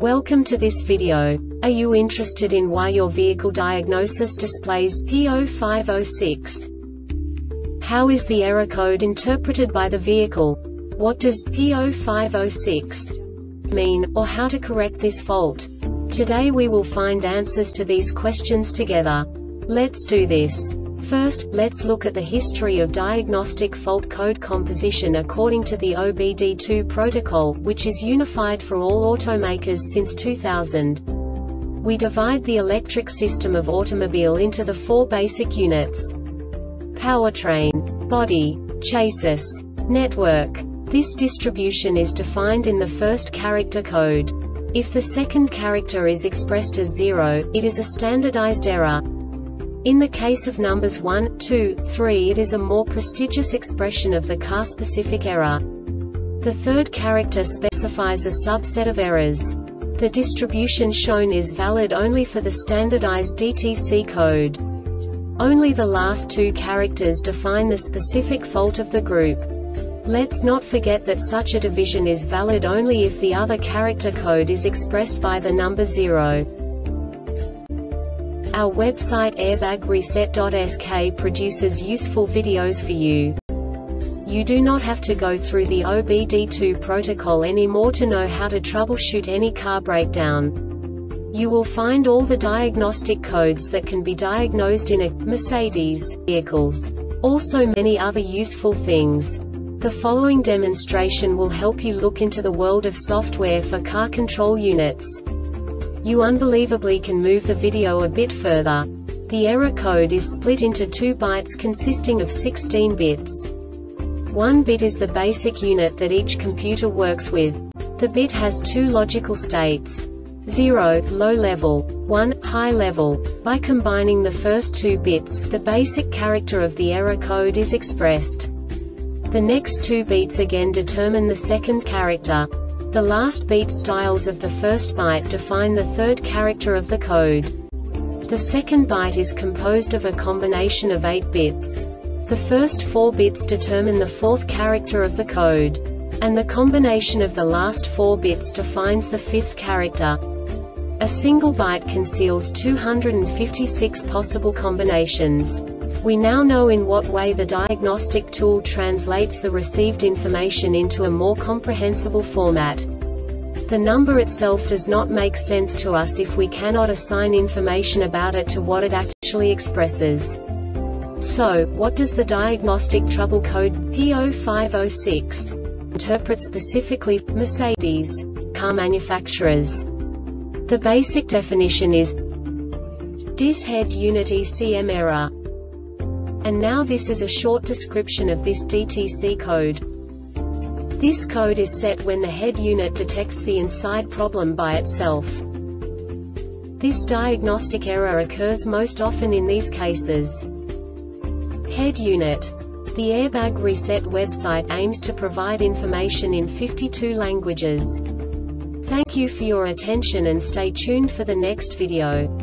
Welcome to this video. Are you interested in why your vehicle diagnosis displays P0506? How is the error code interpreted by the vehicle? What does P0506 mean, or how to correct this fault? Today we will find answers to these questions together. Let's do this. First, let's look at the history of diagnostic fault code composition according to the OBD2 protocol, which is unified for all automakers since 2000. We divide the electric system of automobile into the four basic units: powertrain, body, chassis, network. This distribution is defined in the first character code. If the second character is expressed as 0, it is a standardized error. In the case of numbers 1, 2, 3, it is a more prestigious expression of the car-specific error. The third character specifies a subset of errors. The distribution shown is valid only for the standardized DTC code. Only the last two characters define the specific fault of the group. Let's not forget that such a division is valid only if the other character code is expressed by the number 0. Our website airbagreset.sk produces useful videos for you. You do not have to go through the OBD2 protocol anymore to know how to troubleshoot any car breakdown. You will find all the diagnostic codes that can be diagnosed in a Mercedes vehicles. Also many other useful things. The following demonstration will help you look into the world of software for car control units. You unbelievably can move the video a bit further. The error code is split into 2 bytes consisting of 16 bits. 1 bit is the basic unit that each computer works with. The bit has 2 logical states: 0, low level, 1, high level. By combining the first 2 bits, the basic character of the error code is expressed. The next 2 beats again determine the second character. The last beat styles of the first byte define the third character of the code. The second byte is composed of a combination of 8 bits. The first 4 bits determine the fourth character of the code. And the combination of the last 4 bits defines the fifth character. A single byte conceals 256 possible combinations. We now know in what way the diagnostic tool translates the received information into a more comprehensible format. The number itself does not make sense to us if we cannot assign information about it to what it actually expresses. So, what does the diagnostic trouble code P0506 interpret specifically for Mercedes car manufacturers? The basic definition is DIS head unit ECM error. And now this is a short description of this DTC code. This code is set when the head unit detects the inside problem by itself. This diagnostic error occurs most often in these cases. Head unit. The Airbag Reset website aims to provide information in 52 languages. Thank you for your attention and stay tuned for the next video.